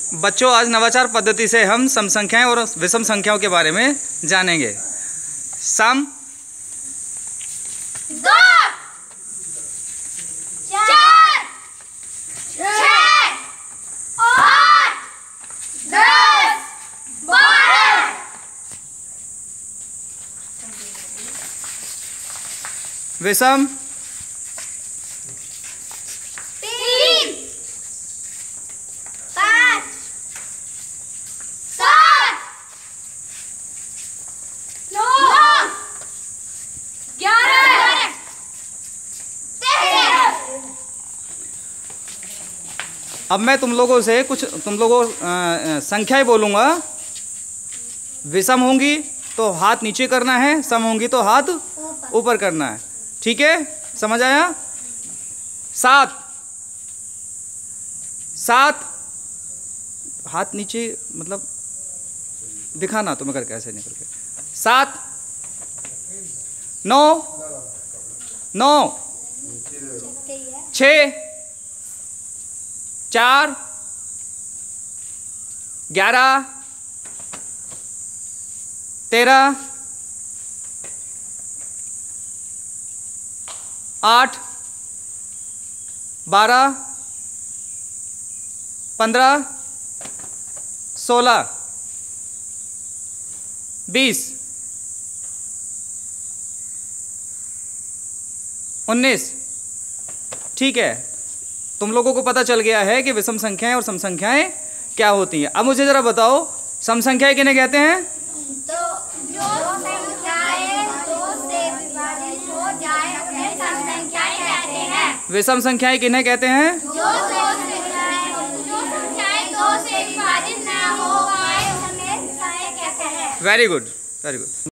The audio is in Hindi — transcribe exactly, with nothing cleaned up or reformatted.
बच्चों, आज नवाचार पद्धति से हम सम संख्याएं और विषम संख्याओं के बारे में जानेंगे। सम, दो, चार, छह, आठ, दस, बारह। विषम, तीन, पाँच, सात, नौ, ग्यारह, तेरह। अब मैं तुम लोगों से कुछ तुम लोगों अ, संख्याएं बोलूँगा। विषम होंगी तो हाथ नीचे करना है, सम होंगी तो हाथ ऊपर करना है। ठीक है, समझ आया? सात, सात हाथ नीचे मतलब दिखाना तुम्हें करके, ऐसे नहीं करके। सात, नौ, नौ, छ, चार, ग्यारह, तेरह, आठ, बारह, पंद्रह, सोलह, बीस, उन्नीस। ठीक है, तुम लोगों को पता चल गया है कि विषम संख्याएं और सम संख्याएं क्या होती हैं। अब मुझे जरा बताओ, सम संख्याएं किन्हें कहते हैं? तो जो संख्याएं दो से विभाजित हो जाए उन्हें सम संख्याएं कहते हैं। विषम संख्याएं किन्हें कहते हैं? जो दो संख्याएं जो संख्याएं दो से विभाजित न हो पाए उन्हें संख्याएं कहते हैं। Very good, very good.